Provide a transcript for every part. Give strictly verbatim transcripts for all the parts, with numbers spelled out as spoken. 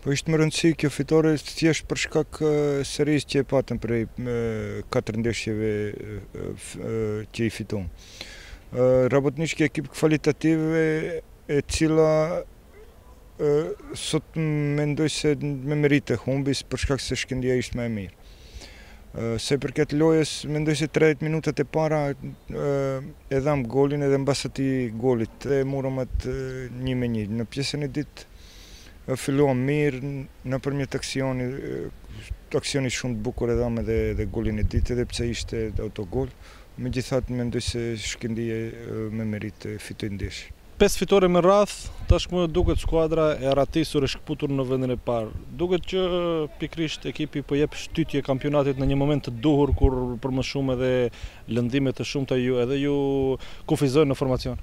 Po ishte më rëndësi kjo fitore thjesht për shkak eh, serisë që e patëm prej eh, katër ndeshjeve eh, f- eh, që i fituam. Eh, Rabotnički ekip kvalitativ e e cila eh, sot mendoj se me merite humbis për shkak se Shkëndija ishte më e mirë. Eh, Se i përket lojës, mendoj se tridhjetë minutat e para eh, e dham golin edhe mbas atij golit dhe morëm atë eh, një me një. Në pjesën e dytë eh, filluam mirë nëpërmjet aksionit, eh, aksionit shumë të bukur e dham edhe, edhe golin e dytë edhe pse ishte autogol. Megjithatë mendoj se Shkëndija eh, me merit eh, fitoi ndeshjen. Pesë fitore me radh, tashmë duket skuadra e ratisur e shkputur në vendin e parë. Duket që pikrisht ekipi po jep shtytje kampionatit në një moment të duhur kur për më shumë edhe lëndime të shumta ju edhe ju kufizojnë në formacion.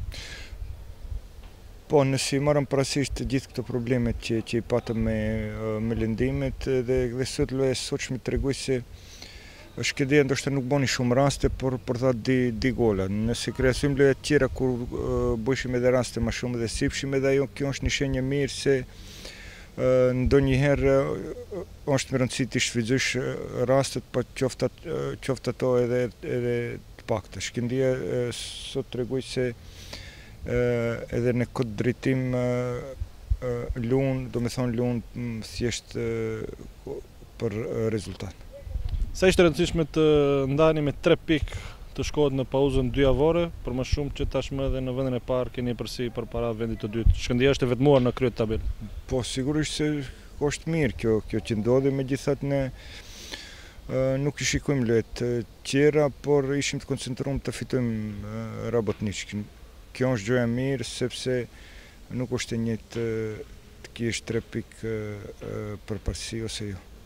Po, nëse i marrëm parasysh të gjithë këto problemet që, që i patëm me, eh, me lëndimet dhe, dhe sot loja e sotshme tregoj se Shkëndija ndoshta nuk boni shumë raste, por por tha di, di gola. Nëse kreasojmë loja të tjera kur uh, bëjshim edhe raste më shumë dhe sipshim edhe ajo, kjo është një shenjë mirë se uh, ndonjëherë uh, është me rëndësi të shfrytëzosh uh, rastet, pa qoftë at- uh, qoftë ato edhe edhe të pakta. Shkëndija uh, sot tregoj se uh, edhe në këtë drejtim uh, uh, lun, do me thonë lun mm, thjesht uh, për uh, rezultat. Sa ishte rëndësishme të ndani me tre pikë të shkohet në pauzën dy javore, për më shumë që tashmë edhe në vendin e parë keni përsi përpara vendit të dytë. Shkëndija është e vetmuar në krye të tabelë. Po sigurisht se është mirë kjo kjo që ndodhi, megjithatë ne uh, nuk i shikojmë lojët uh, tjera, por ishim të koncentruar të fitojmë uh, Rabotničkin. Kjo është gjëja e mirë sepse nuk është e njëjtë uh, të kesh tre pikë uh, uh, përparësi ose jo.